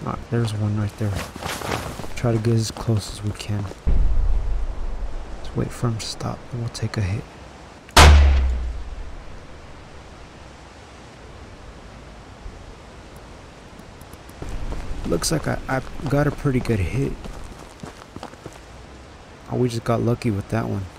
Alright, there's one right there. Try to get as close as we can. Let's wait for him to stop and we'll take a hit. Looks like I got a pretty good hit. Oh, we just got lucky with that one.